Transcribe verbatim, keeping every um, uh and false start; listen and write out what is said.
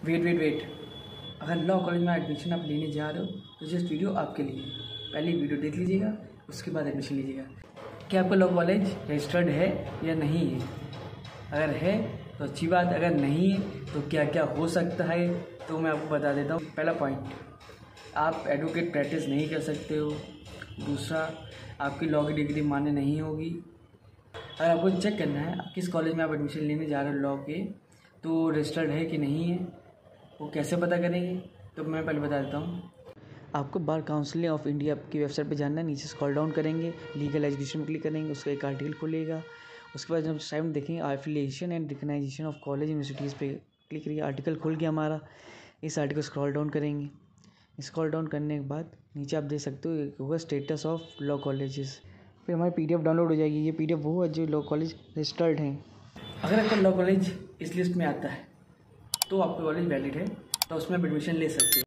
Wait wait wait अगर law college में admission आप लेने जा रहे हो तो जिस वीडियो आपके लिए पहले वीडियो देख लीजिएगा, उसके बाद एडमिशन लीजिएगा। क्या आपका लॉ कॉलेज रजिस्टर्ड है या नहीं है? अगर है तो अच्छी बात, अगर नहीं है तो क्या क्या हो सकता है तो मैं आपको बता देता हूँ। पहला पॉइंट, आप एडवोकेट प्रैक्टिस नहीं कर सकते हो। दूसरा, आपकी लॉ की डिग्री मान्य नहीं होगी। अगर आपको चेक करना है किस कॉलेज में आप एडमिशन लेने जा रहे हो लॉ के, तो रजिस्टर्ड है कि नहीं है, वो कैसे पता करेंगे? तो मैं पहले बता देता हूँ। आपको बार काउंसिल ऑफ इंडिया की वेबसाइट पे जाना है, नीचे स्क्रॉल डाउन करेंगे, लीगल एजुकेशन में क्लिक करेंगे, उसका एक आर्टिकल खुलेगा। उसके बाद जब साइड में देखेंगे affiliation and recognition of college universities पे क्लिक करिए, आर्टिकल खुल गया हमारा। इस आर्टिकल स्क्रॉल डाउन करेंगे, स्क्रॉल डाउन करने के बाद नीचे आप देख सकते हो एक होगा स्टेटस ऑफ लॉ कॉलेजेस, फिर हमारी पीडीएफ डाउनलोड हो जाएगी। ये पीडीएफ वो है जो लॉ कॉलेज रजिस्टर्ड हैं। अगर आपका लॉ कॉलेज इस लिस्ट में आता है तो आपका कॉलेज वैलिड है, तो उसमें आप एडमिशन ले सकते हो।